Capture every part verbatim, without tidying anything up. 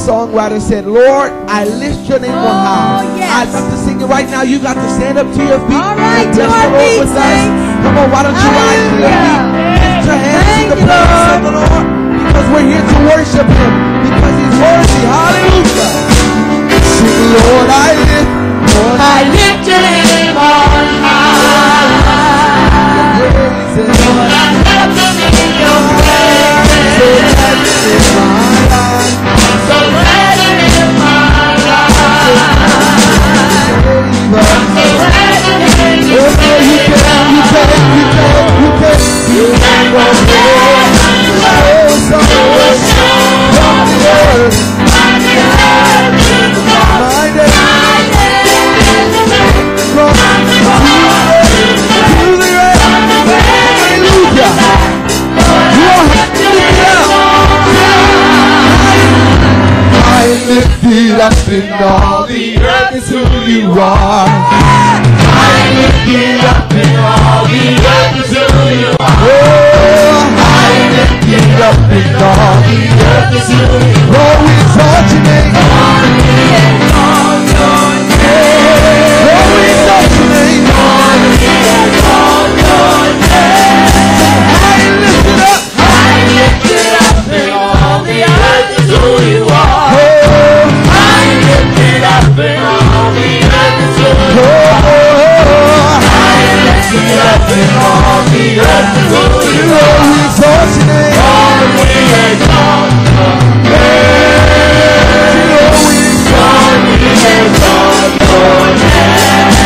Songwriter said, Lord, I lift your name on high. Oh, yes. I'd love to sing it right now. You got to stand up to your feet. All right, and to bless our the Lord feet, with us. saints. Come on, why don't you rise to your feet? Lift your hands Thank in the you, presence Lord. of the Lord, because we're here to worship Him, because He's worthy. Hallelujah. Sing, Lord, I lift, Lord, I lift your name on high. praise Him. Lord, I love to sing your praise. So glad to live my life. So glad to live my life. So glad to live Oh, your no, you can, you can, you can, you can, you can go there. Oh, so from the earth, my beloved is God. my day, My name from to the earth, hallelujah. You don't have to lift it up. I lift it up in all the earth is who you are. I lift it up in all the earth is who you are. Oh, I lift it up in all the earth is who you are. Lord, we exalt your name. Lord, we exalt your name. Lord, we exalt your name. Lord, we exalt your name. I lift it up. I lift it up in all the earth is who you are. Oh, I lift it up in all the earth is who you are. oh, I lift it up in all the earth is who you Lord, are. we exalt your name. Lord, we exalt your name. Lord, we Lord, we exalt your name.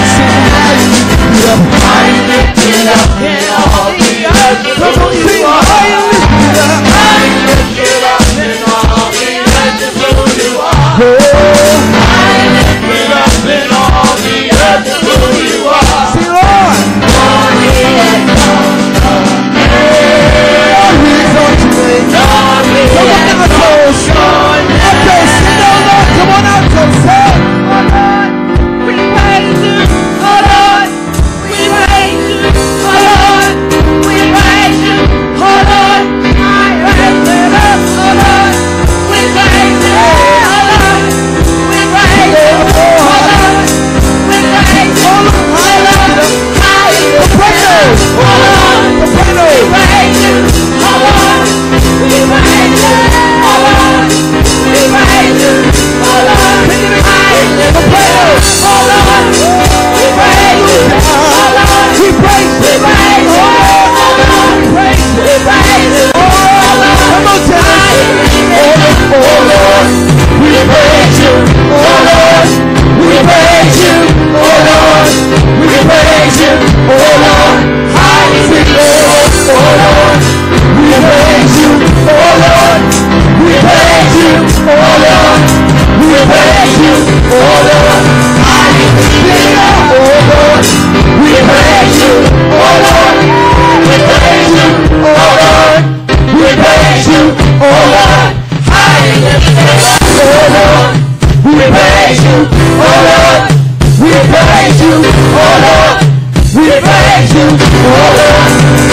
I lift it up in all the earth is Come on, who sing. you are. I lift it up. I lift it up in all the earth is who you are. Oh, I lift it up in all the earth is who you are. sing, Lord. Lord, we exalt your name. Lord, we exalt your name. Lord, we Come on, exalt outros. your name. Outros, sing out loud. Come on, outros. Say it. Oh Lord, we praise you. Oh Lord, we praise you. Oh Lord, we praise you. Oh Lord, I raise it up. Oh Lord, we praise you. Oh Lord, we praise you. Oh Lord, we praise you. Oh Lord, I lift it up. Oh Lord, we praise you. Oh Lord, we praise you. Oh Lord, we praise you. Oh Lord, I lift it up. Oh Lord, we praise you. Oh Lord, we praise you. We praise you. Oh Lord, we praise you. We praise you. Oh Lord, Come on, tell I us. lift it up. Oh Lord, we praise you. Oh Lord, we praise you. Oh Lord, we praise you. Oh Lord, I lift it up. Oh Lord, we praise you. Oh Lord, we praise you. Oh Lord, we praise you. Oh Lord, I lift it up. Oh Lord, we praise you. Oh Lord, we praise you. Oh Lord, we praise you. Oh Lord, I lift it up. Oh Lord, we praise you. Oh Lord, we praise you. Oh Lord, we praise you. Oh Lord,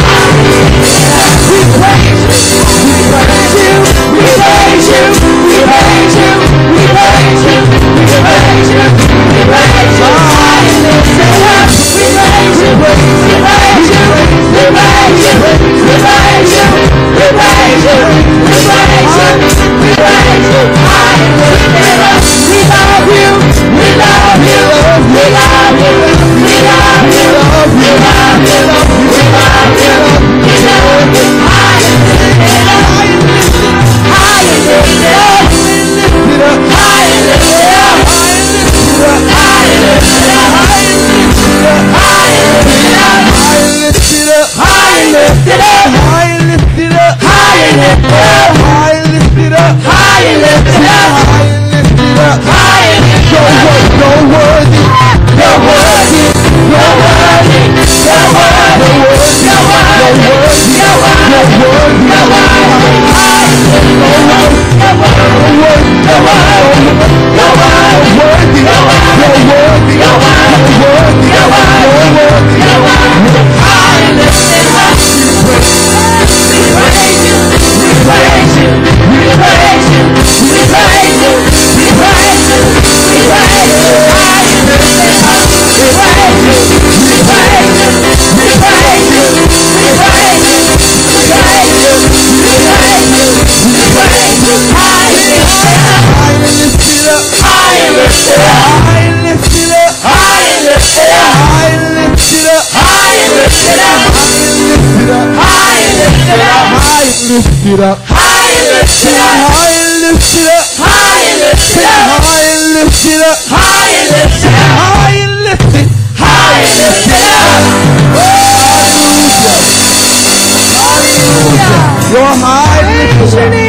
we praise you. We praise you. We praise you. We praise you. We praise you. We praise you. We praise you. I lift it up. We praise you. We praise you. We praise you. We praise you. We praise you. We praise you. We praise you. I lift it up. We love you. lifted up. High and lifted up. High and lifted up. High and lifted up. High and lifted up. High and lifted up. High and lifted. High and lifted up. Hallelujah. Hallelujah. You're high and lifted up.